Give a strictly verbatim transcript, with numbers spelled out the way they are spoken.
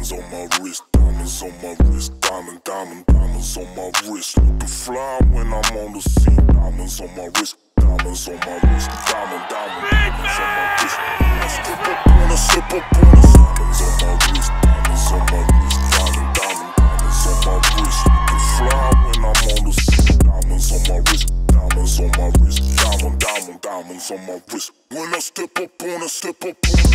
Diamonds on my wrist, diamonds on my wrist, diamond, diamond, diamonds on my wrist. Looking fly when I'm on the scene. Diamonds on my wrist, diamonds on my wrist, diamond, diamond, diamonds on my wrist. I step up on a, step up on a. Diamonds on my wrist, diamonds on my wrist, diamond, diamond, diamonds on my wrist. Looking fly when I'm on the scene. Diamonds on my wrist, diamonds on my wrist, diamond, diamond, diamonds on my wrist. When I step up on a, step up on a.